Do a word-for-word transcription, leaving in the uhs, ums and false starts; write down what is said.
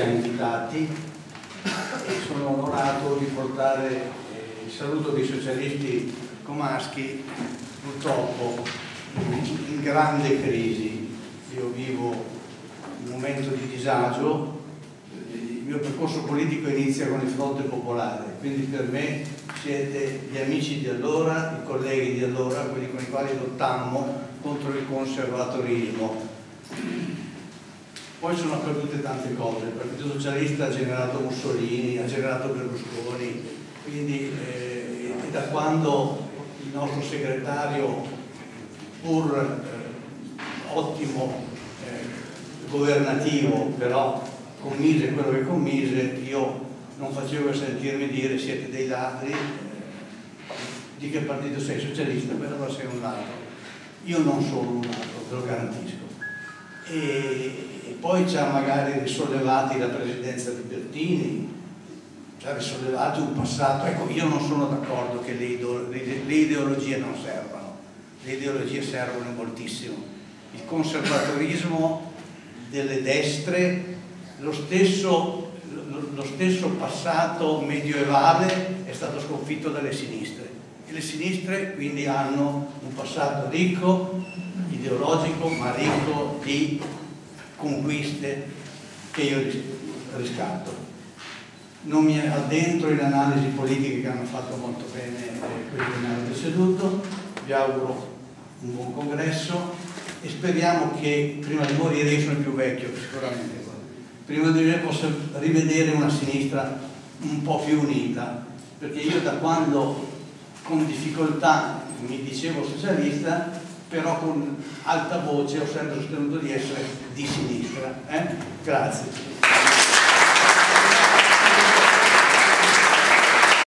ci ha invitati e sono onorato di portare eh, il saluto dei socialisti comaschi, purtroppo in grande crisi. Io vivo un momento di disagio, il mio percorso politico inizia con il Fronte Popolare, quindi per me siete gli amici di allora, i colleghi di allora, quelli con i quali lottammo contro il conservatorismo. Poi sono accadute tante cose, il Partito Socialista ha generato Mussolini, ha generato Berlusconi, quindi eh, e da quando il nostro segretario, pur eh, ottimo eh, governativo, però commise quello che commise, io non facevo che sentirmi dire siete dei ladri, eh, di che partito sei? Socialista? Beh, allora sei un ladro. Io non sono un ladro, te lo garantisco. E, e poi ci ha magari risollevati la presidenza di Bertini, ci ha risollevati un passato. Ecco, io non sono d'accordo che le, ideo, le, le ideologie non servano, le ideologie servono moltissimo. Il conservatorismo delle destre, lo stesso, lo, lo stesso passato medioevale è stato sconfitto dalle sinistre, e le sinistre quindi hanno un passato ricco, ideologico, ma ricco di conquiste che io riscatto. Non mi addentro in analisi politiche che hanno fatto molto bene eh, quelli che mi hanno preceduto. Vi auguro un buon congresso e speriamo che prima di morire, io sono più vecchio sicuramente, prima di morire possa rivedere una sinistra un po' più unita, perché io da quando con difficoltà mi dicevo socialista, però con alta voce ho sempre sostenuto di essere di sinistra. Eh? Grazie.